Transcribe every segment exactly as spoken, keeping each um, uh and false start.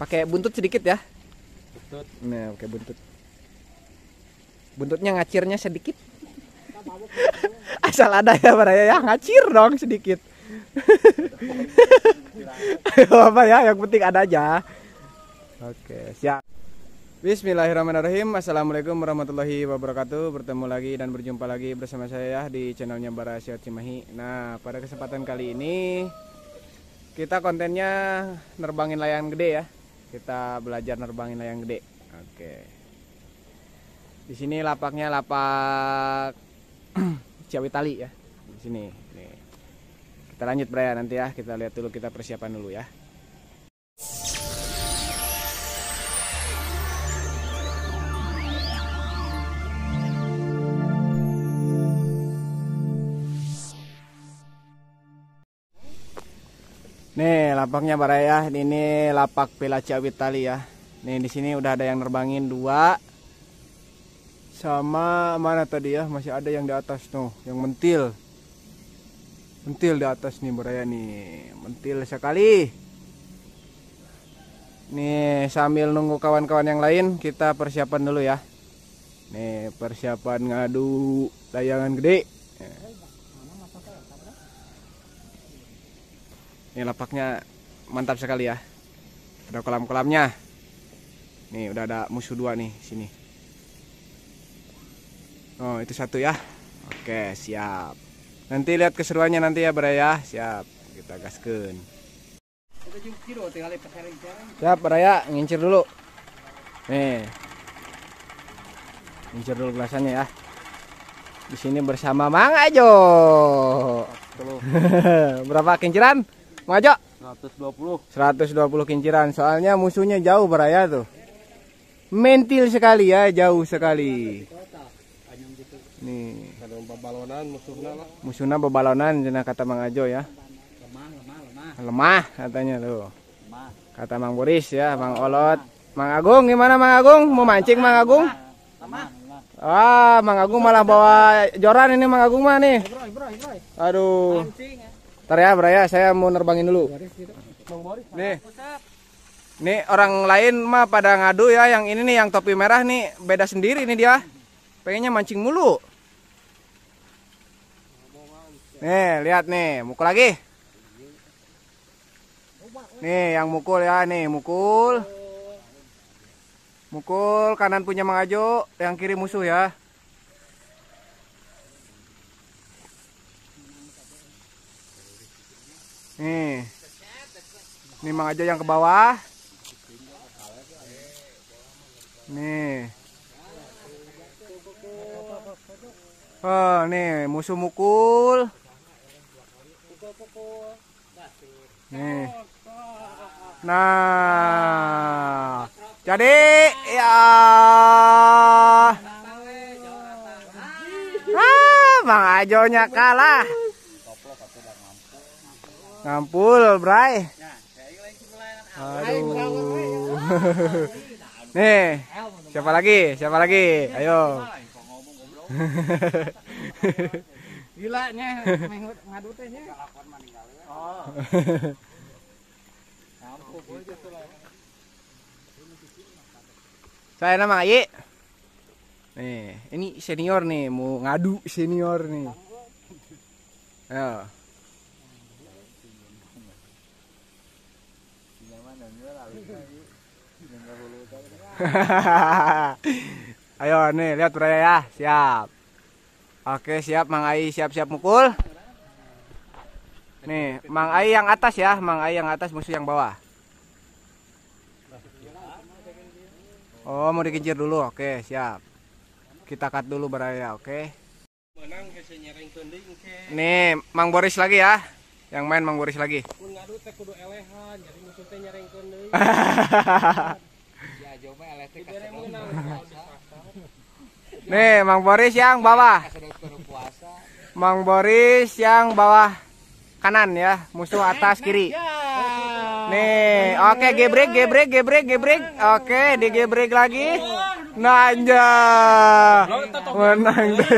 Pakai buntut sedikit ya. Buntut. Nah, pakai buntut. Buntutnya ngacirnya sedikit. Asal ada ya Baraya ya, ngacir dong sedikit. Apa ya, yang penting ada aja. Oke, siap. Bismillahirrahmanirrahim. Assalamualaikum warahmatullahi wabarakatuh. Bertemu lagi dan berjumpa lagi bersama saya di channelnya Bara Syot Cimahi. Nah, pada kesempatan kali ini kita kontennya nerbangin layang gede ya. Kita belajar nerbangin layang gede. Oke. Di sini lapaknya lapak Ciawi Tali ya. Di sini. Nih. Kita lanjut Bray nanti ya. Kita lihat dulu, kita persiapan dulu ya. Nih lapaknya Baraya, ini lapak Pela Ciawi Tali ya. Nih di sini udah ada yang nerbangin dua, sama mana tadi ya, masih ada yang di atas tuh, yang mentil, mentil di atas nih Baraya nih, mentil sekali. Nih sambil nunggu kawan-kawan yang lain kita persiapan dulu ya. Nih persiapan ngadu layangan gede. Ini lapaknya mantap sekali ya. Ada kolam-kolamnya. Nih udah ada musuh dua nih sini. Oh itu satu ya. Oke siap. Nanti lihat keseruannya nanti ya Baraya. Siap. Kita gaskeun. Siap Baraya, ngincir dulu. Nih. Ngincir dulu gelasannya ya. Di sini bersama Mang Ajo. Berapa kinciran? Mang Ajo? seratus dua puluh. seratus dua puluh kinciran. Soalnya musuhnya jauh Baraya tuh. Mentil sekali ya, jauh sekali. Nih. Babalonan musuhnya lah. Musuhnya babalonan cenah kata Mang Ajo ya. Lemah, lemah, lemah. Lemah katanya tuh. Lemah. Kata Mang Boris ya, Mang Olot. Mang Agung gimana Mang Agung? Mau mancing Mang Agung? Lemah. Ah, Mang Agung malah bawa joran ini Mang Agung mah nih. Aduh. Ntar ya Baraya, saya mau nerbangin dulu. Nih. Nih orang lain mah pada ngadu ya, yang ini nih yang topi merah nih beda sendiri nih dia. Pengennya mancing mulu. Nih, lihat nih, mukul lagi. Nih yang mukul ya, nih mukul. Mukul kanan punya Mang Ajo, yang kiri musuh ya. Nih. Nih Mang Ajo yang ke bawah. Nih. Oh, nih musuh mukul. Nih. Nah. Jadi ya. Ah, Mang Ajonya kalah. Ngampul, Bray. Aduh. Nih, siapa lagi? Siapa lagi? Ayo. Gila nya ngadu teh nya. Oh. Saya nama Ayi. Nih, ini senior nih, mau ngadu senior nih. Ayo. Ayo nih lihat Baraya ya, siap. Oke siap Mang Ai, siap-siap mukul. Nih Mang Ai yang atas ya, Mang Ai yang atas, musuh yang bawah. Oh mau dikincir dulu, oke siap. Kita cut dulu Baraya, oke. Nih Mang Boris lagi ya, yang main Mang Boris lagi. Nih Mang Boris yang bawah. Mang Boris yang bawah kanan ya, musuh atas kiri. Nih, oke gebrek gebrek gebrek gebrek. Oke, digebrek lagi. Nanja. Menang deh.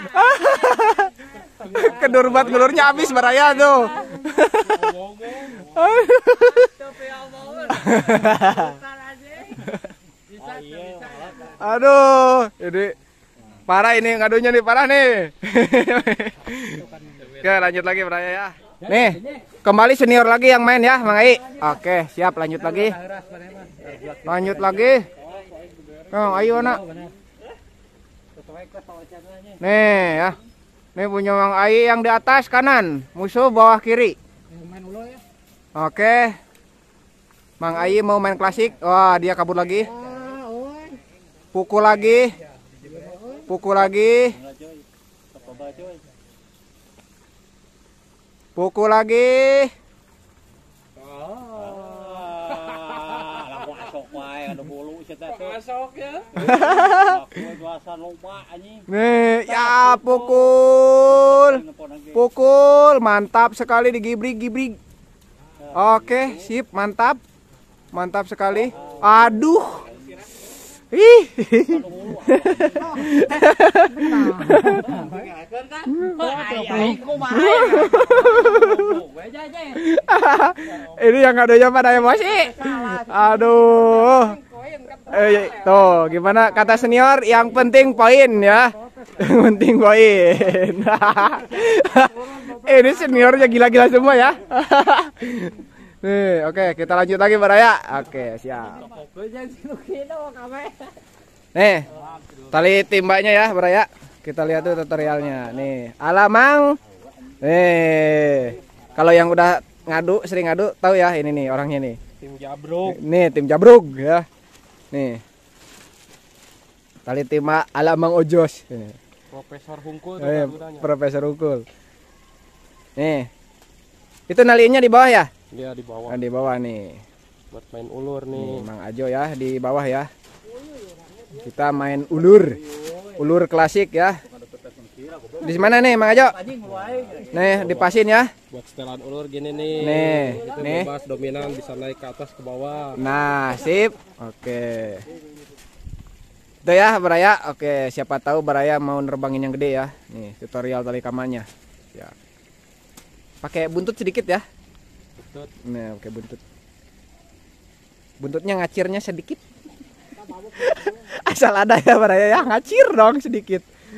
Kedurbat ngelurnya habis Baraya tuh. Aduh, ini parah ini ngadunya nih, parah nih. Oke, lanjut lagi Braya ya. Nih, kembali senior lagi yang main ya, Mang Ai. Oke, siap, lanjut lagi. Lanjut lagi. Oh, ayo nak. Nih ya. Nih punya Mang Ai yang di atas kanan, musuh bawah kiri. Oke. Mang Ai mau main klasik. Wah, dia kabur lagi. Pukul lagi. Pukul lagi. Pukul lagi. Nih, ya pukul. Pukul, mantap sekali di gibrig gibrig. Oke, sip, mantap. Mantap sekali. Aduh. Ih. Ini yang ngadunya pada emosi. Aduh. Eh, tuh, gimana kata senior? Yang penting poin ya. Yang penting poin. Ini seniornya gila-gila semua ya. Nih, oke, kita lanjut lagi Baraya. Oke, siap. Nih, tali timbanya ya Baraya. Kita lihat tuh tutorialnya. Nih, alamang. Nih, kalau yang udah ngadu, sering ngadu, tahu ya ini nih orangnya nih. Tim Jabrug. Nih, tim Jabrug ya. Nih. Tali timba alamang ojos. Nih. Profesor Hungkul. Eh, Profesor Hungkul. Nih. Itu nalinya di bawah ya? Dia di bawah. Nah, di bawah nih. Buat main ulur nih. Nih, Mang Ajo ya di bawah ya. Kita main ulur. Ulur klasik ya. Di mana nih Mang Ajo? Nih, dipasin ya. Buat setelan ulur gini nih. Nih, itu nih. bebas dominan bisa naik ke atas ke bawah. Nah, sip. Oke. Itu ya Baraya. Oke, siapa tahu Baraya mau nerbangin yang gede ya. Nih, tutorial tali kamannya. Ya. Pakai buntut sedikit ya. Buntut. Nah, pakai buntut. Buntutnya ngacirnya sedikit. Asal ada ya Baraya ya, ngacir dong sedikit.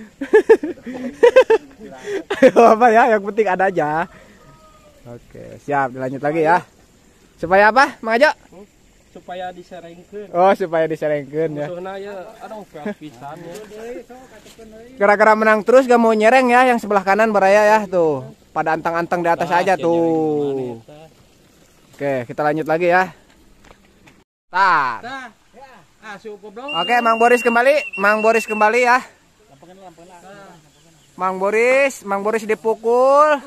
Apa ya, yang penting ada aja. Oke, siap, dilanjut lagi ya. Supaya apa, Mang Ajo? Supaya diserengkeun. Oh, supaya diserengkeun ya. Musuhna ya aduh fair pisan ya. Gara-gara menang terus gak mau nyereng ya yang sebelah kanan Baraya ya tuh. Pada antang-antang di atas aja tuh. Oke, kita lanjut lagi ya. Tar. Oke, Mang Boris kembali, Mang Boris kembali ya. Mang Boris, Mang Boris dipukul.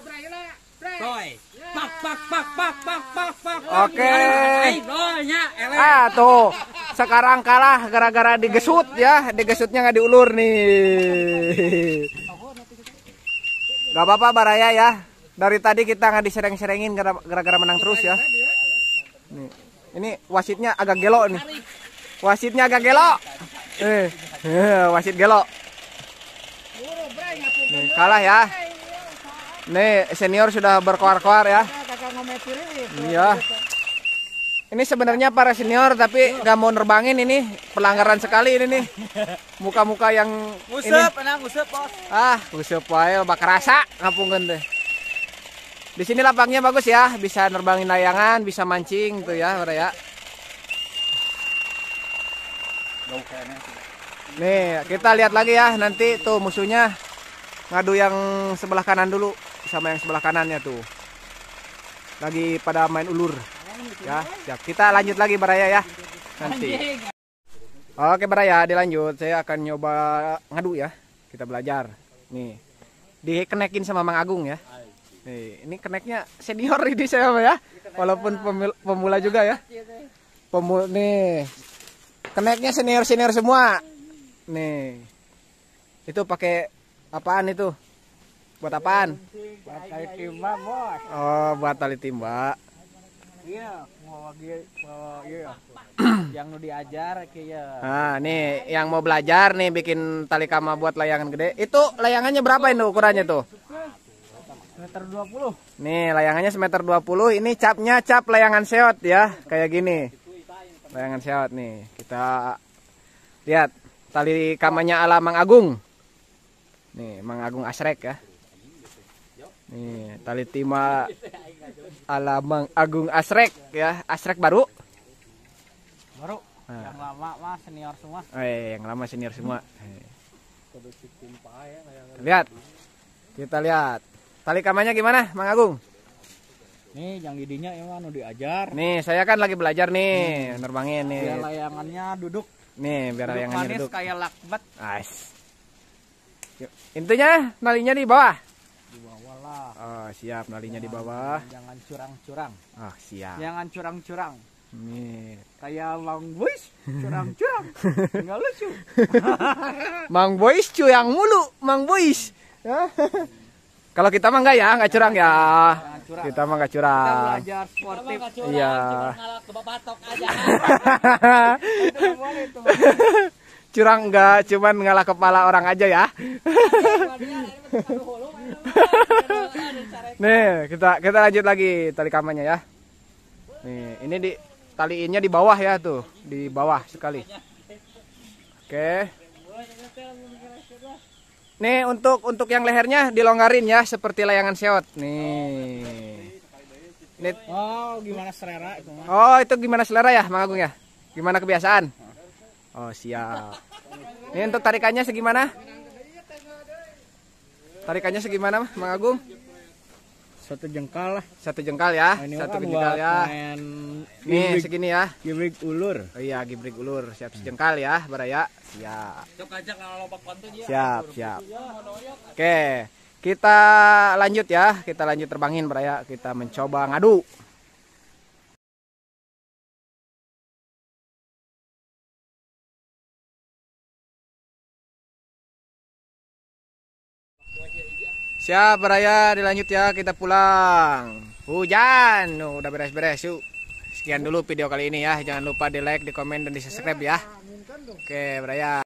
Oke. Ah tuh, sekarang kalah gara-gara digesut ya, digesutnya nggak diulur nih. Gak apa-apa Baraya ya. Dari tadi kita nggak disereng-serengin gara-gara menang terus ya. Nih, ini wasitnya agak gelo nih. Wasitnya agak gelo. Eh, wasit gelo. Nih, kalah ya. Nih senior sudah berkoar-koar ya. Iya. Ini sebenarnya para senior tapi nggak mau nerbangin ini, pelanggaran sekali ini nih. Muka-muka yang Ngusep, enang ngusep, Bos. Ah, ngusep wae bak rasa ngapungeun teh. Di sini lapangnya bagus ya, bisa nerbangin layangan, bisa mancing tuh ya, Baraya. Nih, kita lihat lagi ya nanti tuh musuhnya ngadu yang sebelah kanan dulu sama yang sebelah kanannya tuh. Lagi pada main ulur. Ya, siap. Kita lanjut lagi Baraya ya. Nanti. Oke Baraya, dilanjut. Saya akan nyoba ngadu ya. Kita belajar. Nih. Dikenekin sama Mang Agung ya. Nih, ini keneknya senior ini saya ya. Walaupun pemula juga ya. Pemula nih. Keneknya senior-senior semua. Nih. Itu pakai apaan itu? Buat apaan? Buat tali timba, Bos. Oh, buat tali timba. Iya, mau mau iya. Yang nu diajar kayak. Nah, nih yang mau belajar nih bikin tali kama buat layangan gede. Itu layangannya berapa ini ukurannya tuh? Meter dua puluh. Nih layangannya semeter dua puluh. Ini capnya cap layangan seot ya, kayak gini. Layangan seot nih. Kita lihat tali kamannya ala Mang Agung. Nih Mang Agung Asrek ya. Nih tali timah ala Mang Agung Asrek ya, Asrek baru. Baru. Nah. Yang lama mah senior semua. Eh, yang lama senior semua. Lihat. Kita lihat. Tali kamannya gimana, Mang Agung? Nih, yang gidinya emang anu diajar. Nih, saya kan lagi belajar nih, hmm. nerbangin nih. Biar layangannya duduk. Nih, biar duduk layangannya manis duduk. Kayak lakbat. Ais. Intinya nalinya di bawah. Di bawah lah. Oh, siap nalinya jangan, di bawah. Jangan curang-curang. Oh, siap. Jangan curang-curang. Nih. Kayak Mang Boys, curang-curang. Enggak lucu. Mang Boys cuyang mulu, Mang Boys. Kalau kita mah enggak ya, enggak curang ya. Curang. Kita mah enggak curang. Kita belajar sportif. Iya. Curang enggak, cuman ngalah kepala orang aja ya. Nih, kita kita lanjut lagi tali kamannya ya. Nih, ini di taliinnya di bawah ya tuh, di bawah sekali. Oke. Nih untuk untuk yang lehernya dilonggarin ya seperti layangan seot. Nih. Ini. Oh, gimana selera itu mah? Oh, itu gimana selera ya, Mang Agung ya? Gimana kebiasaan? Oh, siap. Ini untuk tarikannya segimana? Tarikannya segimana, Mang Agung? Satu jengkal lah. Satu jengkal ya. Nah, ini satu kan jengkal ya. Nih gibrig, segini ya. Gibrig ulur. Oh iya, gibrig ulur. Siap sejengkal ya, Baraya. Siap. Siap, siap. Oke, kita lanjut ya. Kita lanjut terbangin, Baraya. Kita mencoba ngadu. Siap, Baraya, dilanjut ya, kita pulang. Hujan, oh, udah beres-beres yuk. Sekian dulu video kali ini ya. Jangan lupa di like, di komen, dan di subscribe ya. Oke, Baraya.